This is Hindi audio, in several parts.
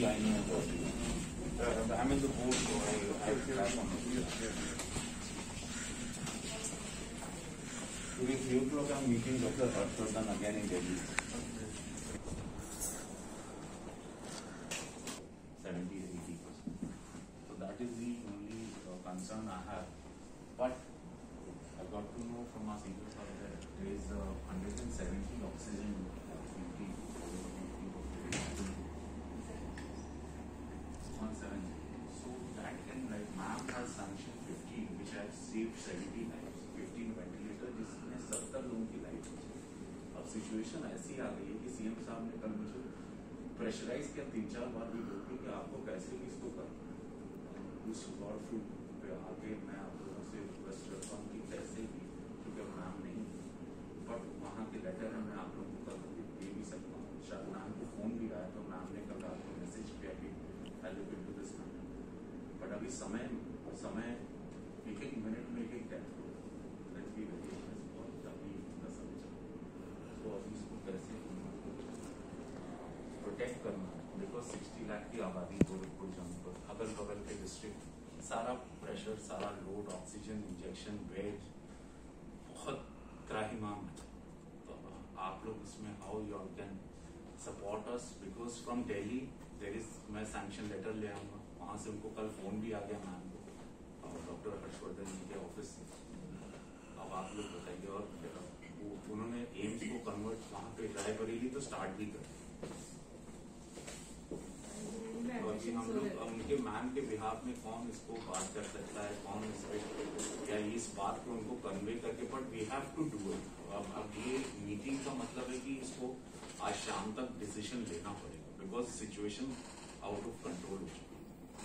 I know about you. I'm in the board, so I track on it. Today 3 o'clock I'm meeting Dr. Harshvardhan again in Delhi. 70-80%. So that is the only concern I have. But I got to know from our senior side that there is 170 oxygen duty. 170. So that can, like, ma'am has sanctioned 15, which has saved 70 lives. 15 ventilator जिसमें 70 लोगों की लाइफ बची। अब सिचुएशन ऐसी आ गई है कि सीएम साहब ने कल मुझे प्रेशराइज किया 3-4 बार भी बोलते कि आपको कैसे भी इसको करना। उस गॉड फूड पे आगे मैं आप लोगों से रिक्वेस्ट करता हूँ कि कैसे भी, क्योंकि मैम नहीं, बट वहाँ के लेटर है, मैं आप लोगों को कल दे भी सकता हूँ। शायद मैम को फोन भी आया तो मैम ने कल आपको मैसेज किया कि I look into this matter. But अभी समय एक मिनट में एक डेथ हो, लेट्स बी वेरी बहुत तभी का समय चल रहा है। तो अभी इसको कैसे प्रोटेक्ट करना है, बिकॉज 60 लाख की आबादी गोरखपुर जमपुर अगल बगल के डिस्ट्रिक्ट, सारा प्रेशर, सारा लोड, ऑक्सीजन, इंजेक्शन, बेड बहुत त्राहिमाम है। तो आप लोग इसमें how you can support us, because from Delhi there is, मैं सैंक्शन लेटर ले आऊंगा, वहां से उनको कल फोन भी आ गया मैम को और डॉक्टर हर्षवर्धन जी के ऑफिस से। अब आप लोग बताइए, और उन्होंने एम्स को कन्वर्ट वहां पे रायबरेली तो स्टार्ट भी कर, तो अभी हम लोग उनके मैम के बिहाफ में कौन इसको बात कर सकता है, कौन इस पे या इस बात को उनको कन्वे करके, but we have to do it. अब ये मीटिंग का मतलब है कि इसको आज शाम तक डिसीजन लेना पड़ेगा, because situation out of control हो चुकी है।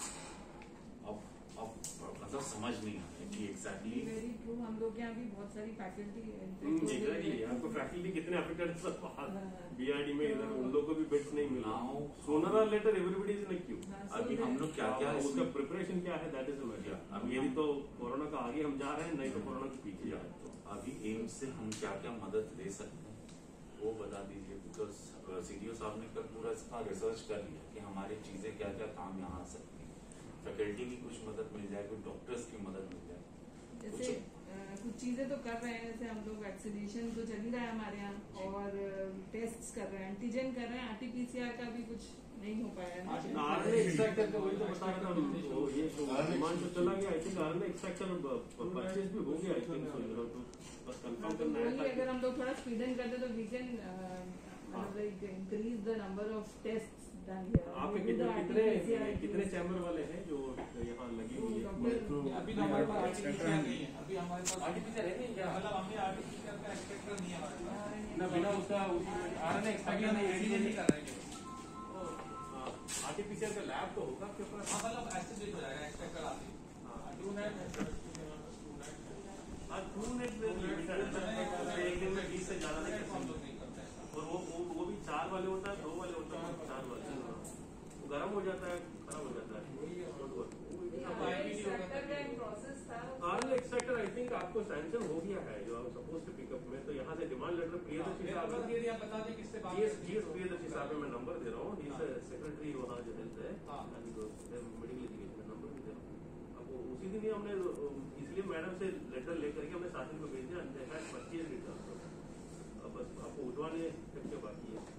अब मतलब समझ नहीं आ रहा है कि एग्जैक्टली वेरी ट्रू। हम लोग यहाँ भी बहुत सारी फैकल्टी आपको फैकल्टी कितने अफेक्टेड बीआरडी में, इधर उन लोगों को भी बेड्स नहीं मिला। सोनरा letter everybody is in queue. अभी हम लोग क्या क्या उसका प्रिपरेशन क्या है, दैट इज अब यदि तो कोरोना का आगे हम जा रहे हैं, नहीं तो कोरोना के पीछे जा रहे हैं। तो अभी एम्स से हम क्या क्या मदद ले सकते हैं वो बता दीजिए, बिकॉज सीडीओ साहब ने कल पूरा इसका रिसर्च कर लिया कि हमारी चीजें क्या क्या काम यहाँ आ सकती है। फैकल्टी की कुछ मदद मिल जाए, कुछ डॉक्टर्स की मदद मिल जाए, जैसे कुछ चीजें तो कर रहे हैं। जैसे हम लोग वैक्सीनेशन तो चल ही रहा है हमारे यहाँ, और टेस्ट कर रहे हैं, एंटीजन कर रहे हैं, आरटीपीसीआर का भी कुछ नहीं हो पाया है। एक्सट्रैक्टर का वही तो बता रहा था, ये डिमांड तो चला गया। I think RNA extractor purchase भी हो गया, आई थिंक तो बस कंफर्म करना है। अगर हम लोग थोड़ा स्पीडन करते तो we can increase the number of test. आपके कितने चैम्बर वाले हैं जो यहाँ लगी हुई है? अभी हमारे पास आरटीपीसीआर नहीं है, अभी हमारे पास आरटीपीसीआर है नहीं क्या, मतलब हमने आरटीपीसीआर का एक्सपेक्टर नहीं है हमारे पास ना, बिना उसका आरएनए एक्सपेक्टर नहीं कर रहे हैं। आरटीपीसीआर का लैब तो होगा आपके पास? हाँ, मतलब एक्सेस हो जाएगा, एक्सपेक्टर आती है। एक दिन में 20 से ज्यादा नहीं हम लोग नहीं करते हैं। और वो भी 4 वाले होता है, 2 वाले होता है, 4 वाले वो गर्म हो जाता है, खराब हो जाता है। आरएनए एक्सट्रैक्टर आई थिंक आपको सैंक्शन हो गया है, जो आप सपोज टू पिकअप में, तो यहाँ से डिमांड लेटर प्रियदर्शी साहब, बता दें किससे बात, जीएस प्रियदर्शी साहब में मैं नंबर दे रहा हूँ, सेक्रेटरी वहाँ जो हेल्थ है मेडिकल एजुकेशन में नंबर भी दे रहा हूँ आपको। उसी दिन ही हमने इसलिए मैडम से लेटर लेकर के हमने शासन को भेज दिया, 25 लीटर बस आपको उठवाने तक बाकी है।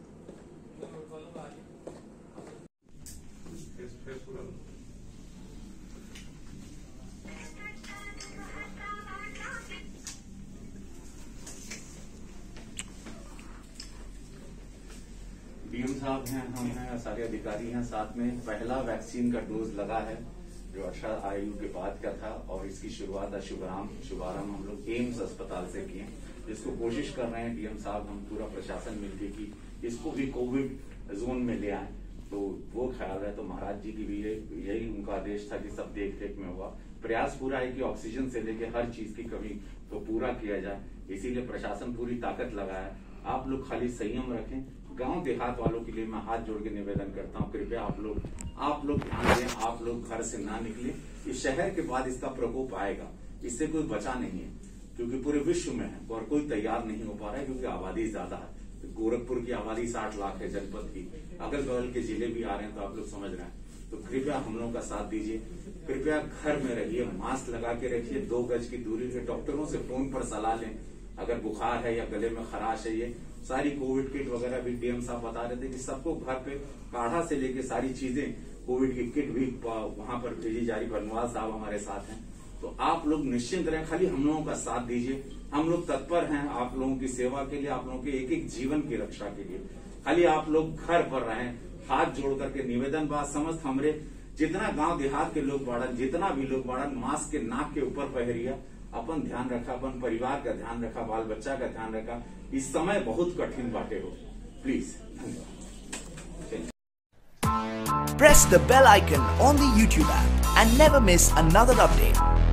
डीएम साहब हैं, हम हैं, सारे अधिकारी हैं साथ में। पहला वैक्सीन का डोज लगा है जो 18 आयु के बाद का था, और इसकी शुरुआत शुभारंभ हम लोग एम्स अस्पताल से किए, जिसको कोशिश कर रहे हैं डीएम साहब, हम पूरा प्रशासन मिलकर कि इसको भी कोविड जोन में ले आए। तो वो ख्याल है, तो महाराज जी की भी यही उनका आदेश था कि सब देख रेख में होगा। प्रयास पूरा है कि ऑक्सीजन से लेके हर चीज की कमी तो पूरा किया जाए, इसीलिए प्रशासन पूरी ताकत लगाया। आप लोग खाली संयम रखें। गांव देहात वालों के लिए मैं हाथ जोड़ के निवेदन करता हूं, कृपया आप लोग ध्यान दें, आप लोग घर से ना निकले। इस शहर के बाद इसका प्रकोप आएगा, इससे कोई बचा नहीं है, क्योंकि पूरे विश्व में है और कोई तैयार नहीं हो पा रहा है, क्योंकि आबादी ज्यादा है। गोरखपुर की आबादी 60 लाख है जनपद की, अगल बगल के जिले भी आ रहे हैं, तो आप लोग समझ रहे हैं। तो कृपया हम लोगों का साथ दीजिए, कृपया घर में रहिए, मास्क लगा के रखिए, 2 गज की दूरी से, डॉक्टरों से फोन पर सलाह लें अगर बुखार है या गले में खराश है। ये सारी कोविड किट वगैरह भी डीएम साहब बता रहे थे कि सबको घर पे काढ़ा से लेके सारी चीजें कोविड की किट भी वहां पर भेजी जा रही। बनवाल साहब हमारे साथ हैं, तो आप लोग निश्चिंत रहें, खाली हम लोगों का साथ दीजिए। हम लोग तत्पर हैं आप लोगों की सेवा के लिए, आप लोगों के एक एक जीवन की रक्षा के लिए। खाली आप लोग घर पर रहें, हाथ जोड़ करके निवेदन बात समझ हमरे जितना गांव देहात के लोग बाड़न, जितना भी लोग बाड़न, मास्क के नाक के ऊपर पहरिया, अपन ध्यान रखा, अपन परिवार का ध्यान रखा, बाल बच्चा का ध्यान रखा। इस समय बहुत कठिन बाटे हो, प्लीज। धन्यवाद। Press the bell icon on the YouTube app and never miss another update.